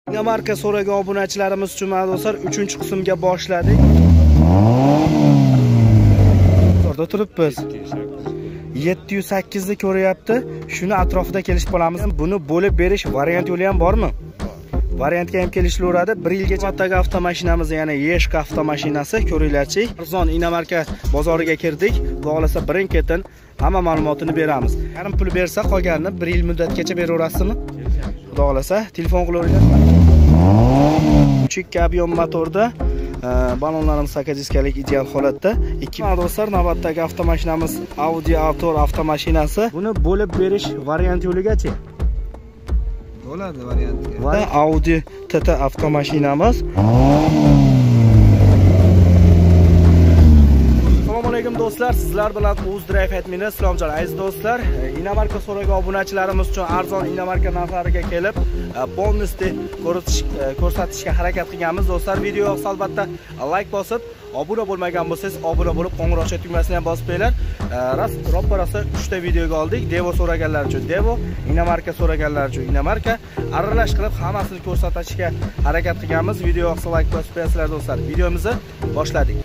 Marka so'ragan obunachilarimiz uchun do'stlar 3-qismga boshladik. Orada turibmiz. 708 ni ko'ryapti. Shuni atrofida kelishib qolamiz. Buni bo'lib berish varianti yo'li ham bormi? Variantga ham kelishilaveradi. 1 yilgacha matdagi avtomashinamiz, ya'ni Yeshka avtomashinasi ko'ringlarchi. Arzon Inamarka bozoriga kirdik. Xudo xolasa birin-ketin hamma ma'lumotini beramiz. Yarim pul bersa qolganini 1 yil muddatgacha beraverasizmi? Xudo xolasa telefon qilaveringlar. 3.2 ob'yom motorda balonlarimiz 8 diskalik ideal holatda. 2 do'stlar, navbatdagi avtomashinamiz Audi A4 avtomashinasi. Buni bo'lib berish varianti yo'ligachi bo'ladi variantga. Va Audi TT avtomashinamiz. Assalomu alaykum do'stlar, sizlar bilan UzDrive admini Islomjon. Aziz do'stlar, Inamarka so'ragan obunachilarimiz uchun arzon Inamarka narxlariga kelib, bonusni ko'rsatishga harakat qilganmiz do'stlar. Video yoqsa albatta like bosib, obuna bo'lmagan bo'lsangiz obuna bo'lib, qo'ng'iroqcha tugmasini ham bosib qo'yinglar. Ro'parasi 3 ta videoga oldik. Devo so'raganlar uchun Devo, Inamarka so'raganlar uchun Inamarka, aralash qilib hammasini ko'rsatishga harakat qilganmiz. Video yoqsa like bosib qo'yasizlar do'stlar. Videomizni boshladik.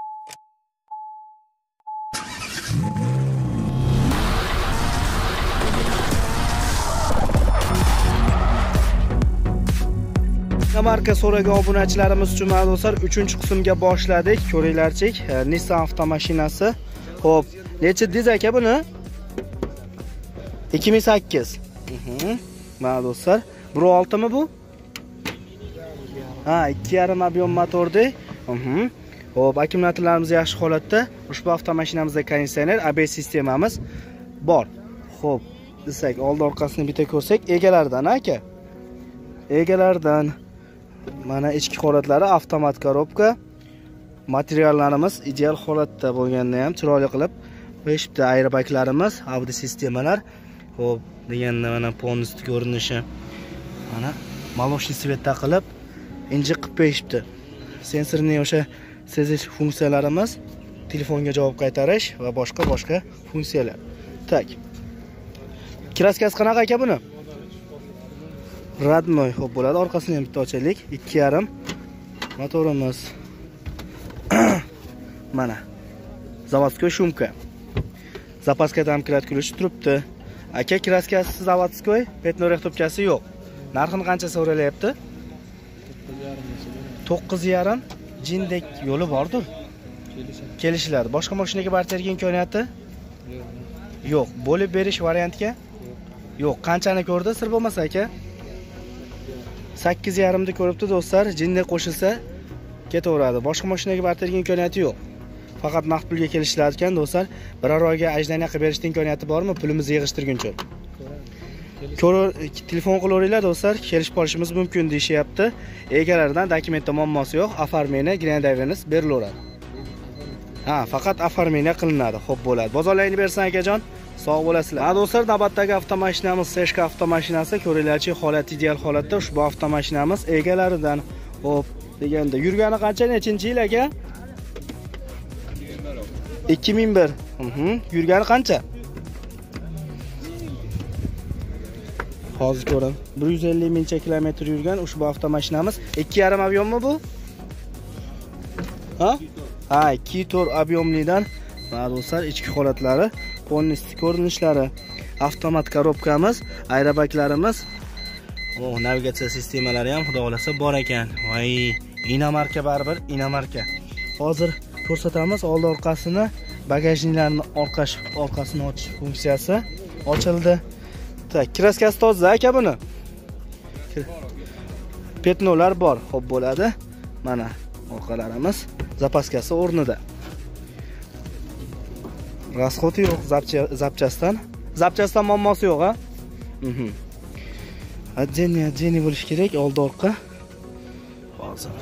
Marka so'ragan obunachilarimiz uchun do'stlar 3-qismga boshladik. Ko'ringlarchi, Nissan avtomashinasi. Xo'p, necha diz aka buni? 2008. Mana do'stlar, 1.6 mi bu? Ha, 2.5 ob'yom motorda. Xo'p, akkumulyatorlarimiz yaxshi holatda. Ushbu avtomashinamizda konditsioner, ABS sistemamiz bor. Xo'p, desak, old orqasini bitta ko'rsak, egalaridan aka. Egalardan mana ichki holatlari avtomat korobka. Materiallarimiz ideal holatda bo'lganda ham chiroyli qilib qo'yishibdi. Airbaglarimiz, Audi sistemalar. Xo'p, deganda mana ponusni ko'rinishi. Mana молочный svetda qilib injiq qilib qo'yishibdi. Sensorning o'sha sezish funksiyalarimiz, telefonga javob qaytarish va boshqa funksiyalar. Tak. Kraskasi qanaqa aka buni? Radnoy. Xo'p, bo'ladi. Orqasini ham bitta ochaylik. 2.5 motorimiz. Mana zavodskoy shumka. Zapaska domkrat kulishi turibdi. Aka, kraskasi zavodskoy, petno rehtopkasi yo'q. Narxini qancha so'ralayapti? 9.5. Jindek yo'li bordir. Kelishiladi. Boshqa mashinaga barterga imkoniyati? Yo'q. Bo'lib berish variantga? Yo'q. Qanchani ko'rdi? Sir bo'lmasa aka? 8.5 ni ko'ribdi do'stlar. Jinni qo'shilsa ketaveradi. Boshqa mashinaga barterga imkoniyati yo'q. Faqat naqd pulga kelishiladi ekan do'stlar. Biror oyga ajdaniya qilib berishning imkoniyati bormi? Pulimizni yig'ishtirguncha. Telefon qilaveringlar do'stlar, kelishib qolishimiz mumkin deyishyapti. Egalaridan dokumentda muammosi yo'q, оформление, грандавенис berilaveradi. Ha, faqat оформление qilinadi. Xo'p, bo'ladi. Bozorlayni bersan akajon. Sog' bo'lasizlar. Ha do'stlar, navbatdagi avtomashinamiz Yeshka avtomashinasi. Ko'ringlarchi, holat ideal holatda. Ushbu avtomashinamiz egalaridan. Xo'p, deganda yurgani qancha, nechinchi yil aka? 2001. Yurgani qancha? Hozir ko'ring. 150 mingcha kilometr yurgan ushbu avtomashinamiz. 2.5 ob'yommi bu? Ha? Ha, 2.4 ob'yomlidan. Mana do'stlar, ichki holatlari, polniy ko'rinishlari, avtomat korobkamiz, aerobaglarimiz, navigatsiya sistemalari ham xudo xolasa bor ekan. Voy, Inamarka baribir Inamarka. Hozir ko'rsatamiz old orqasini, bagajniklarni orqasini ochish funksiyasi ochildi. Tak, kraskasi toza aka buni. Petnolar bor, xo'p bo'ladi. Mana orqalarimiz, zapaskasi o'rnida. Rasxoti yo'q, zapchasdan. Zapchasdan muammosi yo'q, ha? Adjeni bo'lish kerak, old orqa. Hozir.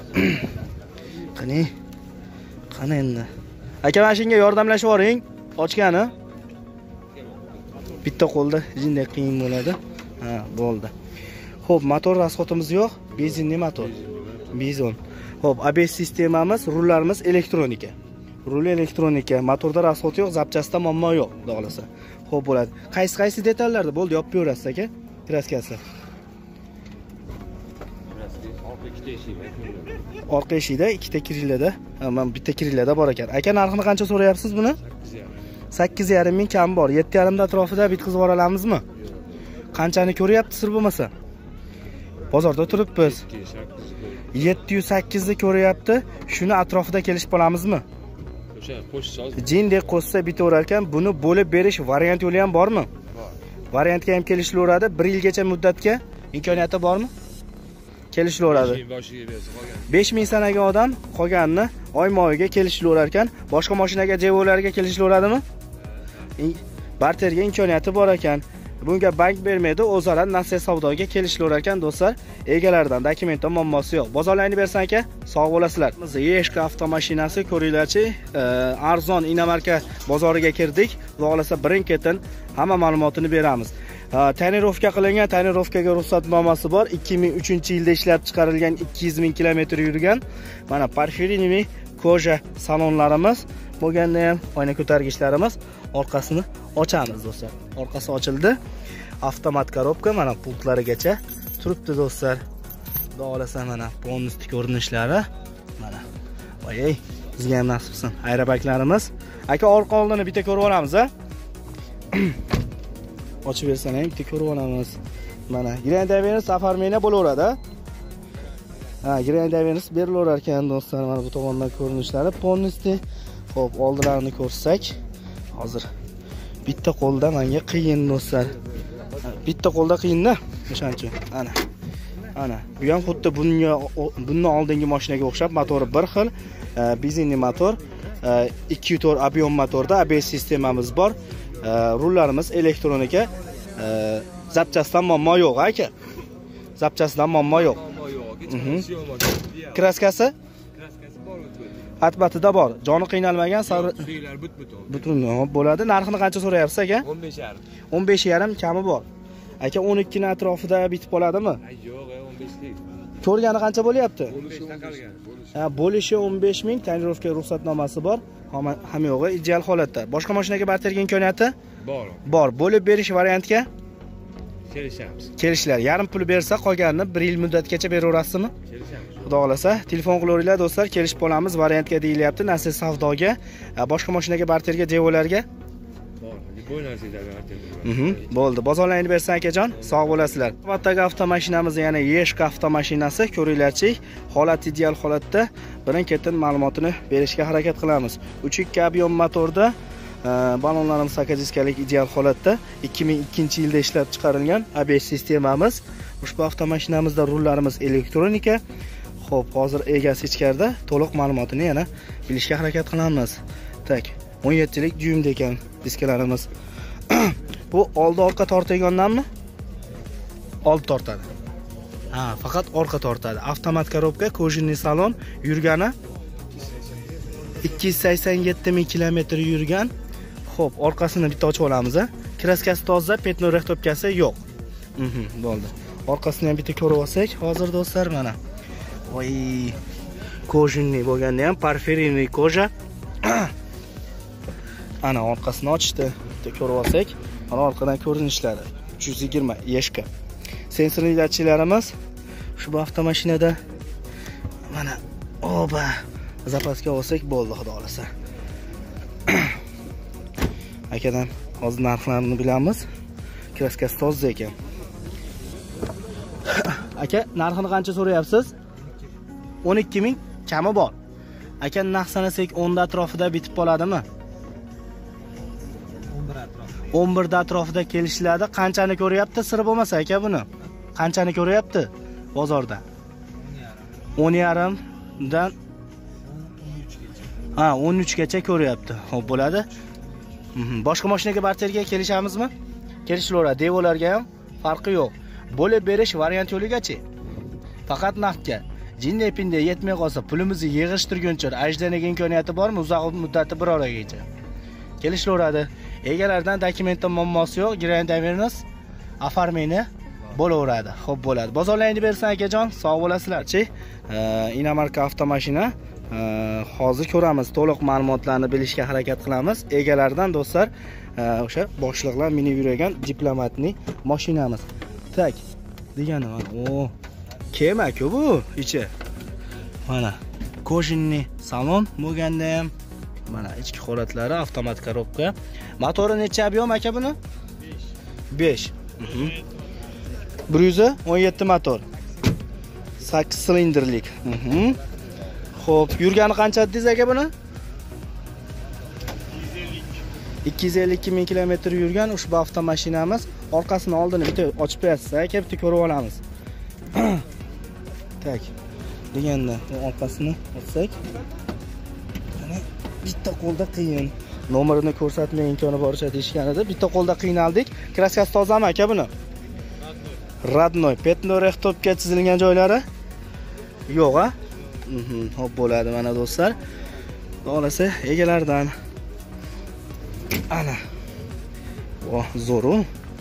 Qani endi. Aka, mana shunga yordamlashib yuboring. Ochgani. Bitta qo'lda jinday qiyin bo'ladi. Ha, bo'ldi. Xo'p, motor rasxotimiz yo'q, benzinli motor. Bizon. Xo'p, ABS sistemamiz, rullarimiz elektronika. Rul elektronika, motorda rasxot yo'q, zapchasida muammo yo'q, xudo xolasa. Xo'p, bo'ladi. Qaysi detallarda bo'ldi, yopib berasiz aka? Kraskasi. Orqa eshikda ikkita kirillada, men bitta kirillada bor ekan. Aka, narxini qancha so'rayapsiz buni? 8,5 ming kam bor. 7,5 da atrofida bitkizib yubora olamizmi? Qanchani ko'ryapsiz bo'lmasa? Bozorda turibmiz. 708 ni ko'ryapti. Shuni atrofida kelishib olamizmi? O'sha qo'shsa Jindek qo'shsa bitaverar ekan. Buni bo'lib berish variant yo'li ham bormi? Variantga ham kelishilaveradi. 1 yilgacha muddatga imkoniyati bormi? Kelishilaveradi. 5000 sanagan odam qolganini oyma-oyga kelishilaverar ekan. Boshqa mashinaga, Jevolarga kelishilaveradimi? Barterga imkoniyati bor ekan. Bunga bank bermaydi, o'zaro nasiya savdoga kelishilaverar ekan do'stlar. Egalaridan dokumentda muammosi yo'q. Bozorlarni bersan aka, sog' bo'lasizlar. Biz Yeshka avtomashinasi ko'ringlarchi, arzon inomarka bozoriga kirdik. Xudo xolasa birin-ketin hamma ma'lumotini beramiz. Tonirovka qilingan, tonirovkaga ruxsatnomasi bor. 2003-yilda ishlab chiqarilgan, 200 ming kilometr yurgan. Mana porfiriniymi koja salonlarimiz, bo'lganda ham oyna ko'targichlarimiz. Orqasini ochamiz do'stlar. Orqasi ochildi. Avtomat korobka mana pultlarigacha turibdi do'stlar. Xudo xolasa mana bonusli ko'rinishlari. Mana. Voy, bizga ham nasib qilsin. Aerobaklarimiz. Aka, orqa oldini bitta ko'rib olamiz, a? Ochib bersang ham bitta ko'rib olamiz. Mana, Grand safarmena bo'laveradi. Grand berilaverar ekan do'stlar. Mana bu tomondan ko'rinishlari bonusli. Xo'p, oldilarini ko'rsak, hozir bitta qo'lda menga qiyin do'stlar. Bitta qo'lda qiyin-da, o'shancha. Ana. Bu ham xuddi bundan oldingi mashinaga o'xshab, motori bir xil, benzinli motor, 2 motor ob'yom motorda ABS sistemamiz bor. Rullarimiz elektronika. Zapchastdan muammo yo'q, aka. Zapchastdan muammo yo'q. Kraskasi? Atbatida bor. Joni qiynalmagan, butun bo'ladi. Narxini qancha so'rayapsiz aka? 15,5. 15,5 kami bor. Aka, 12 ni atrofida bitib qoladimi? Yo'q, 15 değil. Ko'rgani qancha bo'lyapti? 15 taqalgan. Bo'lishi 15 ming, tonirovka ruxsatnomasi bor. Hamma yo'g'i ideal holatda. Boshqa mashinaga barterga imkoniyati bor. Bo'lib berish variantga kelishamiz. Kelishlar. Yarim pul bersa, qolganini 1 yil muddatgacha beraverasizmi? Kelishamiz. Xudo xolasa, telefon qilaveringlar do'stlar, kelishib olamiz. Variantga deyilyapti. Nasiya savdoga, boshqa mashinaga barterga, Jevolarga bo'ldi. Bozorlarni bersan akajon, sog' bo'lasizlar. Navbatdagi avtomashinamiz yana Yeshka avtomashinasi. Ko'ringlarchi, holat ideal holatda. Birin-ketin ma'lumotini berishga harakat qilamiz. 3.2 ob'yom motorda, balonlarimiz 8 diskalik ideal holatda. 2002-yilda ishlab chiqarilgan ABS sistemamiz. Ushbu avtomashinamizda rullarimiz elektronika. Xo'p, hozir egasi ichkarida, to'liq ma'lumotini yana bilishga harakat qilamiz. Tak, 17lik dyumda ekan diskalarimiz. Bu oldi orqa tortayotgandanmi? Oldi tortadi. Faqat orqa tortadi. Avtomat korobka, kojinli salon, yurgani 287 ming kilometr yurgan. Xo'p, orqasini bitta ochib olamiz, a? Kraskasi toza, petno rehtopkasi yo'q. Bo'ldi. Orqasini ham bitta ko'rib olsak, hozir do'stlar mana. Voy, kojinli bo'lganda ham porfirinli koja. Ana orqasini ochdi. Bitta ko'rib olsak, mana orqadan ko'rinishlari. 320 Yeshka. Sensorli datchiklarimiz ushbu avtomashinada mana oba zapaska olsak bo'ldi, xudo xolasa. Akadan hozir narxlarini bilamiz. Kraskasi toza ekan. Aka, narxini qancha so'rayapsiz? 12 ming kami bor. Aka, narx sanasak 10 da atrofida bitib qoladimi? 11 da atrofida kelishiladi. Qanchani ko'ryapti siri bo'lmasa aka buni? Qanchani ko'ryapti bozorda? 10,5 dan 13 gacha ko'ryapti. Xo'p, bo'ladi. Boshqa mashinaga barterga kelishamizmi? Kelishilaveradi. Devolarga ham farqi yo'q. Bo'lib berish variant yo'ligachi. Faqat naqdga. Jinni-pinde yetmay qolsa, pulimizni yig'ishtirguncha ajdanaga imkoniyati bormi? Uzoq muddati bir oygacha. Kelishilaveradi. Egalardan dokumentda muammosi yo'q. Grand afarmeni bo'laveradi. Xo'p, bo'ladi. Bozorlarni bersan akajon, sog' bo'lasizlar-chi. Inomarka avtomashina. Hozir ko'ramiz, to'liq ma'lumotlarni bilishga harakat qilamiz. Egalardan do'stlar, o'sha boshliqlar minib yurgan diplomatning mashinamiz. Tak, degani mana. Kema-ku bu ichi. Mana kojinli salon bo'lganda ham mana ichki holatlari avtomat korobka. Motori necha объем aka buni? 5. 117 motor. 8 silindrlik. Xo'p, yurgani qancha dedingiz aka buni? 252 ming kilometr yurgan ushbu avtomashinamiz. Orqasini oldini bitta ochib berasiz aka, bitta ko'rib olamiz. Tak. Deganda orqasini ochsak, mana bitta qo'lda qiyin. Nomerini ko'rsatmay imkoni boricha deyishganida bitta qo'lda qiynaldik. Kraskasi tozami aka buni? Radnoy. Petnoy rehtopga chizilgan joylari yo'q, a? Xo'p bo'ladi mana do'stlar. Xolasa egalaridan. Ana. Voh, zo'r-u.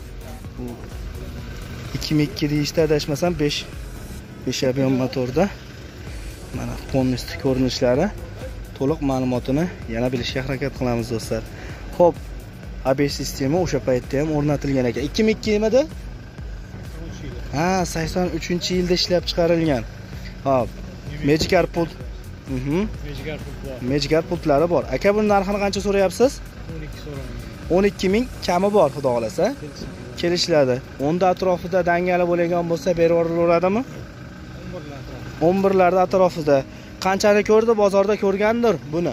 2002 deyishda adashmasam 5 объем motorda. Mana polностью ko'rinishlari, to'liq ma'lumotini yana bilishga harakat qilamiz do'stlar. Xo'p, ABS sistema o'sha paytda ham o'rnatilgan ekan. 2002 nimada? Ha, 83-yilda ishlab chiqarilgan. Hop. Magicar pult. Magicar pultlari bor. Aka buni narxini qancha so'rayapsiz? 12 so'rayman. 12 ming kami bor, xudo xolasa. Kelishiladi. Onda atrofida dangali bo'lgan bo'lsa berib yuboradimi? 11 larda atrofida. Qanchani ko'rdi, bozorda ko'rgandir buni.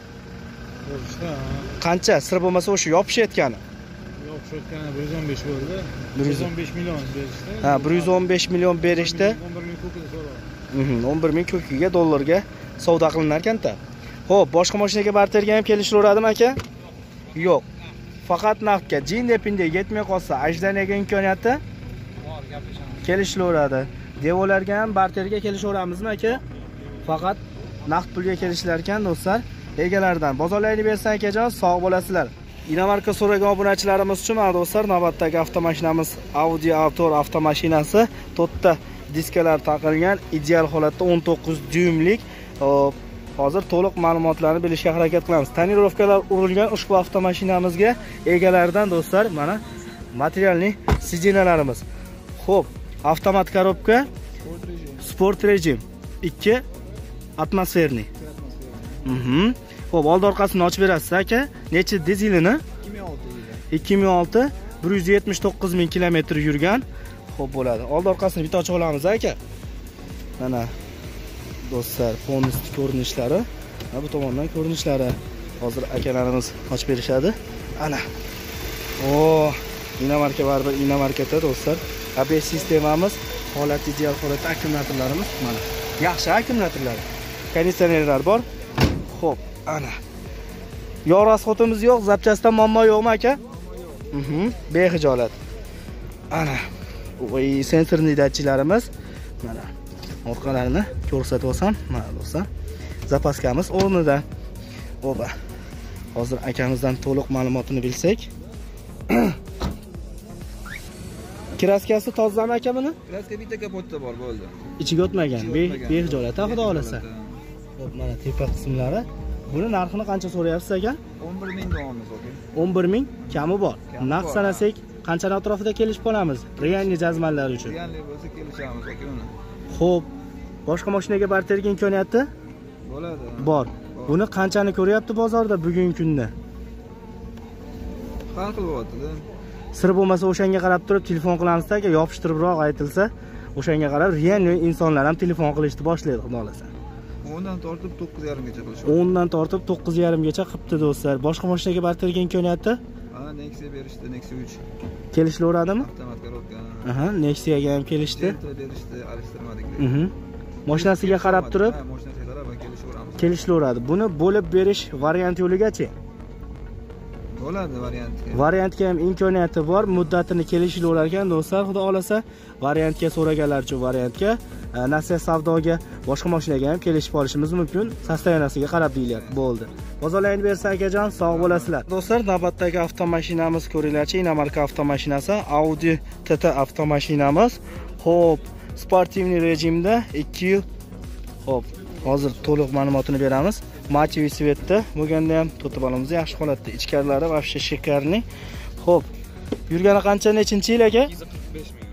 Qancha? Sir bo'lmasa o'sha yopishayotgani. Yopishayotgani 115 bo'ldi. 115 million berishdi. Ha, 115 million berishdi. 11 ming ko'kiga so'radi. 11 ming ko'kiga dollarga savdo qilinar ekan-da. Xo'p, boshqa mashinaga barterga ham kelishiveradimi aka? Yo'q. Faqat naqdga, jin-depinga yetmay qolsa, ajdaniyaga imkoniyati bor, gaplashamiz. Kelishiveradi. Devolarga ham barterga kelishiveramizmi aka? Faqat naqd pulga kelishlar ekan do'stlar. Egalaridan bozorlayni bersan akajon, sog' bo'lasizlar. Inomarka so'ragan obunachilarimiz uchun mana do'stlar, navbatdagi avtomashinamiz Audi A4 avtomashinasi. To'rtta diskalar taqilgan, ideal holatda 19 dyumlik. Hozir to'liq ma'lumotlarni bilishga harakat qilamiz. Tonirovkalar urilgan ushbu avtomashinamizga egalaridan do'stlar, mana materialni sidinalarimiz. Xo'p, avtomat korobka, sport rejim, 2 atmosferniy. Xo'p, old orqasini ochib berasiz aka. Necha dizelini? 2006, 179 ming kilometr yurgan. Xo'p bo'ladi. Old orqasini bitta ochib olamiz aka. Mana do'stlar, polностью ko'rinishlari, mana bu tomondan ko'rinishlari. Hozir akalarimiz ochib berishadi. Ana. Inomarka baribir inomarkada do'stlar. ABS sistemamiz, holati ideal holatda, akkumulyatorlarimiz mana. Yaxshi akkumulyatorlar. Konditsionerlar bor. Xo'p, ana. Yo'q rasxotimiz yo'q, zapchastdan muammo yo'qmi aka? Bexijolat. Ana. Voy, sensorli datchiklarimiz. Mana. Orqalarini ko'rsatib olsam, mana do'stlar. Zapaskamiz o'rnida. Oba. Hozir akamizdan to'liq ma'lumotini bilsak. Kraskasi tozami aka buni? Kraska bitta kapotda bor, bo'ldi. Ichiga o'tmagan, bexijolat, xudo xolasa. Xo'p, mana tepa qismlari. Buni narxini qancha so'rayapsiz aka? 11 ming davomimiz aka. 11 ming kami bor. Naqd sanasak qanchani atrofida kelishib qolamiz? Realni jazmanlar uchun. Realni bo'lsa kelishamiz aka uni. Xo'p, boshqa mashinaga barterga imkoniyati bo'ladi. Bor. Buni qanchani ko'ryapti bozorda bugungi kunda? Hal qilyapti-da. Sir bo'lmasa o'shanga qarab turib telefon qilamizda aka, yopishtiribroq aytilsa, o'shanga qarab realni insonlar ham telefon qilishni boshlaydi, xudo xolasa. 10dan tortib 9.5 gacha qilishdi. 10dan tortib 9.5 gacha qilibdi do'stlar. Boshqa mashinaga barterga imkoniyati? Ha, Nexia berishdi, Nexia 3. Kelishiveradimi? Avtomat korobka. Aha, Nexia'ga ham kelishdi. Berishdi, alishtirmadik. Mashinasiga qarab turib, Ha, mashinasiga qarab kelishaveramiz. Kelishiveradi. Buni bo'lib berish variant yo'ligachi? Bo'ladi variantga. Variantga ham imkoniyati bor, muddatini kelishiverar ekan do'stlar, xudo xolasa. Variantga so'raganlar uchun variantga, Nasiya savdoga, boshqa mashinaga ham kelishib olishimiz mumkin. Sostoyaniyasiga qarab deyilyapti. Bo'ldi. Bozorlayni bersa akajon, sog' bo'lasizlar. Do'stlar, navbatdagi avtomashinamiz ko'ringlarchi, inomarka avtomashinasi, Audi TT avtomashinamiz. Xo'p, sportivniy rejimda 2 yil. Xo'p, hozir to'liq ma'lumotini beramiz. Mativi svetda bo'lganda ham to'tibalimiz yaxshi holatda, ichkarilari vobshe shekarniy. Xo'p, yurgani qancha, nechinchi yil aka? 245 ming.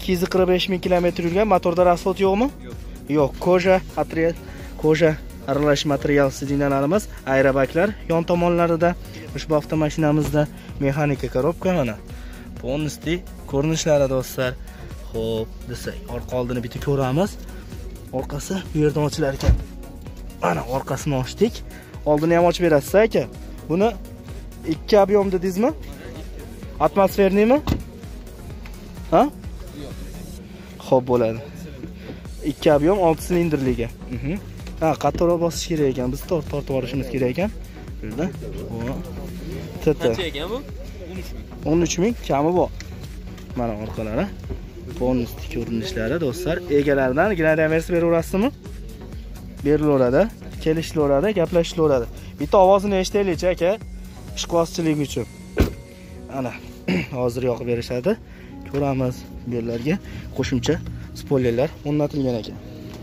245 ming kilometr yurgan. Motorda rasxod yo'qmi? Yo'q. Koja, material, koja aralash material sidinalarimiz, aerobaglar yon tomonlarida. Ushbu avtomashinamizda mexanika korobka mana. Полностью ko'rinishlari do'stlar. Xo'p, desak, orqa oldini bitta ko'ramiz. Orqasi bu yerdan ochilar ekan. Mana orqasini ochdik. Oldini ham ochib berasiz aka. Buni 2 объем dedingizmi? Atmosferniymi? Ha? Xo'p bo'ladi. 2 объем 6 silindrliga. Ha, qattiqroq bosish kerak ekan. Biz tortib yuborishimiz kerak ekan. Burada. Qancha ekan bu? 13 ming kami bor. Mana orqalari. Bonus ko'rinishlari do'stlar. Egalaridan gnariya versiya beraverasizmi? Berilaveradi, kelishilaveradi, gaplashilaveradi. Bitta ovozini eshitaylik aka. Ishqibozchilik uchun. Ana, hozir yoqib berishadi. Ko'ramiz bu yerlarga qo'shimcha spoilerlar o'rnatilgan ekan.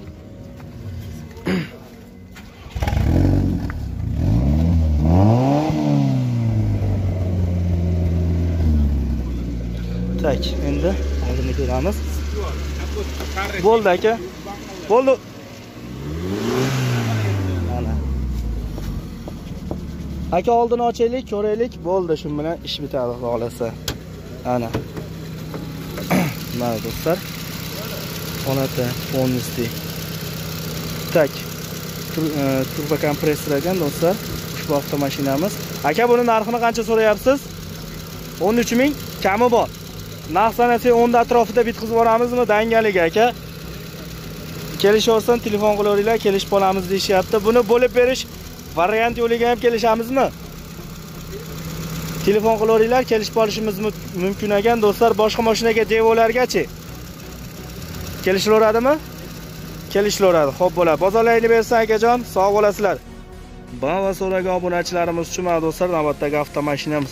Tak, endi oldini ko'ramiz. Bo'ldi aka. Bo'ldi. Ana. Aka oldini ochaylik, ko'raylik. Bo'ldi, shu bilan ish bitadi, xolasa. Ana. Mana do'stlar. Holati полностью. Tak. Turbo kompressor ekan do'stlar. Ushbu avtomashinamiz. Aka buni narxini qancha so'rayapsiz? 13 ming kami bor. Narx sanasi 10 atrofida bitkizib yuboramizmi? Dangaliga aka. Kelishaversin, telefon qilaveringlar, kelishib olamiz deyishyapti. Buni bo'lib berish variant yo'liga ham kelishamizmi? Telefon qilaveringlar, kelishib olishimiz mumkin ekan do'stlar. Boshqa mashinaga devolargachi kelishilaveradimi? Kelishilaveradi. Xo'p bo'ladi. Bozorlayni bersin akajon, sog' bo'lasizlar. Va so'ragan obunachilarimiz uchun do'stlar, navbatdagi avtomashinamiz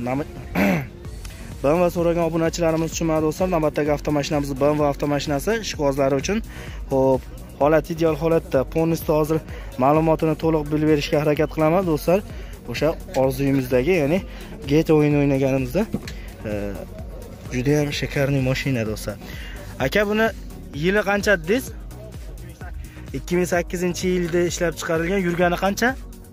BMW so'ragan obunachilarimiz uchun do'stlar, navbatdagi avtomashinamiz BMW avtomashinasi ishqibozlari uchun. Xo'p, holat ideal holatda. Polностью hozir ma'lumotini to'liq bilib berishga harakat qilaman do'stlar. O'sha orzuyimizdagi, ya'ni GT o'yin o'ynaganimizda juda ham shakarli mashina do'stlar. Aka buni yili qancha dedingiz? 2008-yilda ishlab chiqarilgan. Yurgani qancha?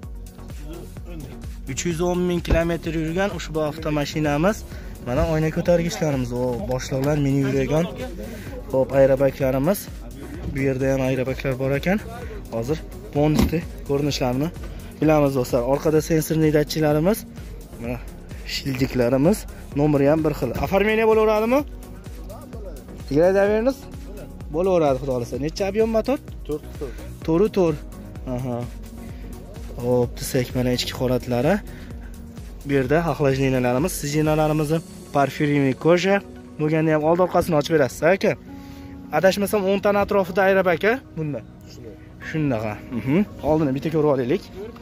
310 ming kilometr yurgan ushbu avtomashinamiz. Mana oyna ko'targichlarimiz, boshliqlar meni yurgan. Xo'p, aerobaglarimiz. Bu yerda ham aerobaglar bor ekan. Hozir полностью ko'rinishlarini bilamiz do'stlar. Orqada sensorli datchiklarimiz, mana shildiklarimiz, nomeri ham bir xil. Оформление bo'laveradimi? Tigradaveringiz bo'laveradi, xudo xolasa. Necha объем motor? 4. Aha. Hop, desak mana ichki holatlari. Bu yerda охлажденияларimiz, sidinalarimizni parfyumli koja. Bo'lganda ham old orqasini ochib berasiz aka. Adashmasam 10 tana atrofida aerobag aka bunda. Shunaqa. Oldini bitta ko'rib olaylik.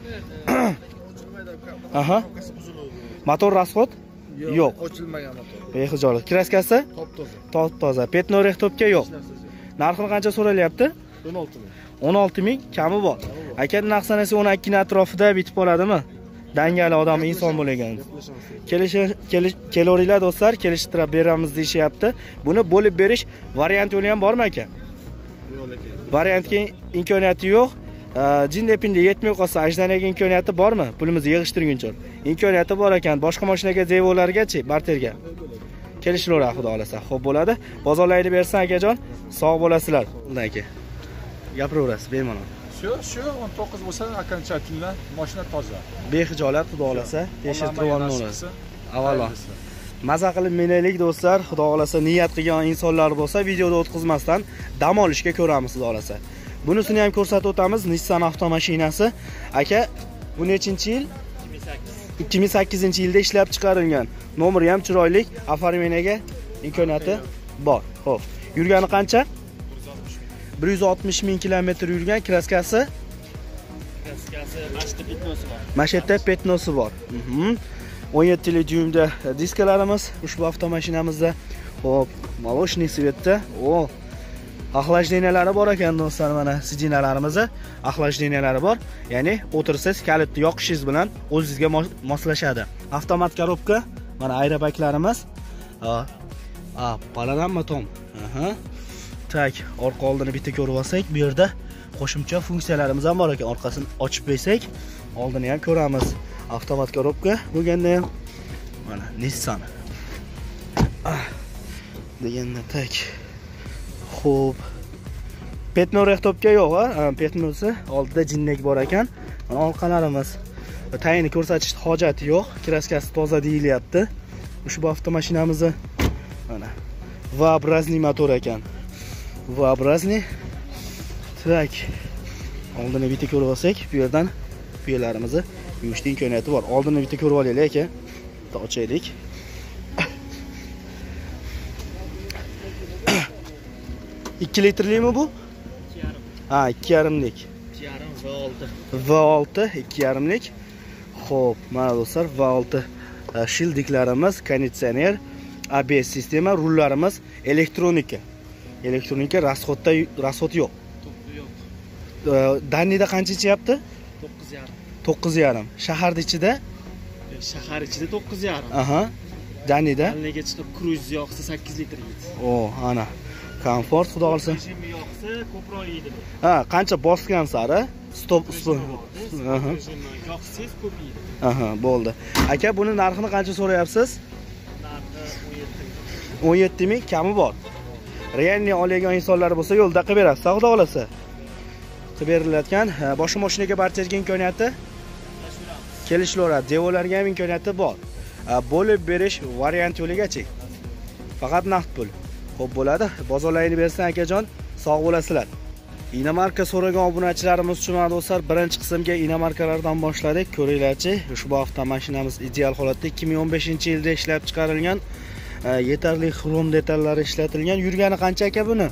Aha. Motor rasxod? Yo'q. Ochilmagan motor. Bexijolat. Kraskasi? Top-toza. Petno rehtopga yo'q. Narxini qancha so'ralyapti? 16 ming. 16 ming kami bor. Aka narx sanasi 12 ning atrofida bitib qoladimi? Dangali odam inson bo'lagan. Kelaveringlar do'stlar, kelishtirib beramiz deyishyapti. Buni bo'lib berish variant yo'li ham bormi aka? Yo'q aka. Variantga imkoniyati yo'q. Jindepinda yetmay qolsa, ajdanaga imkoniyati bormi? Pulimizni yig'ishtirguncha. Imkoniyati bor ekan. Boshqa mashinaga, zevolargachi, barterga kelishilaveradi, xudo xolasa. Xo'p bo'ladi. Bozorlayni bersin akajon. Sog' bo'lasizlar. Undan aka. Gapiraverasiz, bemalol. Shu 19 bo'lsa, окончательно mashina toza. Bexijolat, xudo xolasa, tekshirtirib olamiz. Avvalo. Maza qilib minaylik do'stlar, xudo xolasa niyat qilgan insonlar bo'lsa, videoda o'tkazmasdan dam olishga ko'ramiz, xudo xolasa. Bunisini ham ko'rsatib o'tamiz. Nissan avtomashinasi. Aka, bu nechinchi yil? 2008-yilda ishlab chiqarilgan. Nomeri ham chiroyli, оформлениеga imkoniyati bor. Xo'p, yurgani qancha? 160 ming kilometr yurgan. Kraskasi? Mashetta petnosi bor. 17 dyuymda diskalarimiz ushbu avtomashinamizda. Xo'p, maloshniy svetda. Охлаждениялari bor ekan do'stlar, mana sidinalarimiz, охлаждениялari bor. Ya'ni o'tirsiz kalitni yoqishingiz bilan o'zingizga moslashadi. Avtomat korobka, mana aerobaglarimiz. Panorama tom. Aha. Tak, orqa oldini bitta ko'rib olsak, bu yerda qo'shimcha funksiyalarimiz ham bor ekan. Orqasini ochib qo'ysak, oldini ham ko'ramiz. Avtomat korobka bo'lganda ham mana Nissan. Deganda tak. Xo'p. Petno rehtopga yo'q, ha? Petnosi oldida jinnek bor ekan. Mana orqalarimiz. Tayini ko'rsatishni hojati yo'q. Kraskasi toza deyilyapti. Ushbu avtomashinamizni mana V-obrazli motor ekan. V-obrazli. Tak. Oldini bitta ko'rib olsak, bu yerdan piyolarimizni yuvishning imkoniyati bor. Oldini bitta ko'rib olaylik aka. Bitta ochaylik. İki litrlimi bu? 2,5. Ha, 2,5lik. 2,5 V6. V6 2,5lik. Xo'p, mana do'stlar, V6 shildiklarimiz, konditsioner, ABS sistema, rullarimiz elektronika. Elektronika rasxod yo'q. Yo'q. Danida qancha ichyapti? 9,5. 9,5. Shaharda ichida? Shahar ichida 9,5. Aha. Danida? Danliga chiqib cruise yoqsa 8 litr yeydi. O, ana. Komfort xudo xolsa. Rejimi yoqsa ko'proq yeydi. Ha, qancha bosgan sari stop. Aha. Yoqsiz ko'p yeydi. Aha, bo'ldi. Aka, buni narxini qancha so'rayapsiz? Narxi 17 ming kami bor. Realni oladigan insonlar bo'lsa yo'lda qilib berasiz, xudo xolasa. Qilib berilayotgan boshqa mashinaga barchaga imkoniyati kelishlaveradi. Devolarga ham imkoniyati bor. Bo'lib berish variant yo'ligachi. Faqat naqd pul. Xo'p bo'ladi. Bozorlayni bersan akajon, sog' bo'lasizlar. Inomarka so'ragan obunachilarimiz uchun do'stlar, birinchi qismga inomarkalardan boshladik. Ko'ringlarchi, ushbu avtomashinamiz ideal holatda 2015-yilda ishlab chiqarilgan, yetarli xrom detallari ishlatilgan. Yurgani qancha aka buni?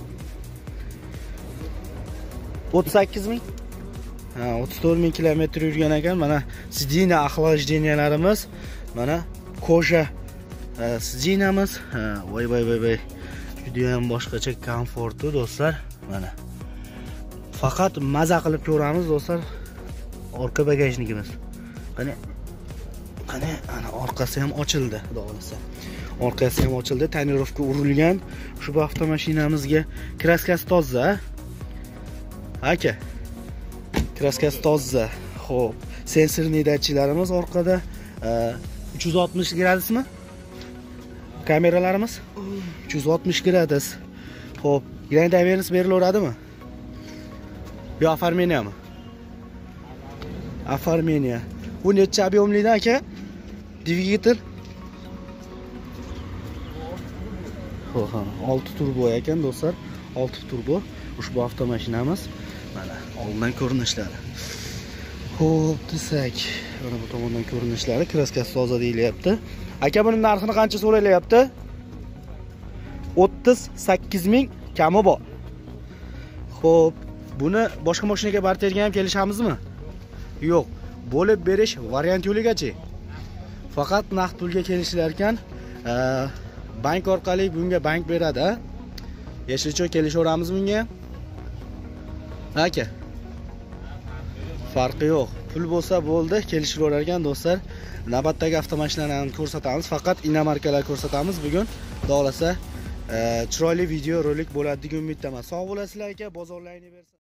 38 ming? Ha, 34 ming kilometr yurgan ekan. Mana sidina охлажденияларimiz, mana koja sidinamiz. Voy. Juda ham boshqacha komfortli do'stlar. Mana. Faqat maza qilib ko'ramiz do'stlar. Orqa bagajnikimiz. Qani ana orqasi ham ochildi, xudo xolasa. Orqasi ham ochildi, tonirovka urilgan. Ushbu avtomashinamizga kraskasi toza. Aka. Kraskasi toza. Xo'p, sensorli datchiklarimiz orqada 360 gradusmi? Kameralarimiz 360 gradus. Xo'p, grand awareness berilaveradimi? Bu оформениямi? Оформение. Bu necha объемлida aka? Dvigatel. Xo'p, 6 turbo ekan do'stlar. 6 turbo. Ushbu avtomashinamiz mana oldindan ko'rinishlari. Xo'p, desak, mana bu tomondan ko'rinishlari, kraskasi toza deyilyapti. Aka, buning narxini qancha so'ralyapti? 38 ming kami bor. Xo'p, buni boshqa mashinaga barterga ham kelishamizmi? Yo'q. Bo'lib berish variant yo'ligachi. Faqat naqd pulga kelishlar ekan. Bank orqali bunga bank beradi. Yashilchoy kelishaveramiz bunga. Aka. Farqi yo'q. Pul bo'lsa bo'ldi, kelishaverar ekan do'stlar. Navbatdagi avtomashinalarni ko'rsatamiz, faqat inomarkalar ko'rsatamiz bugun. Xudo xolasa chiroyli video rolik bo'ladi degan umiddaman. Sog' bo'lasizlar aka, bozorlayni bersin.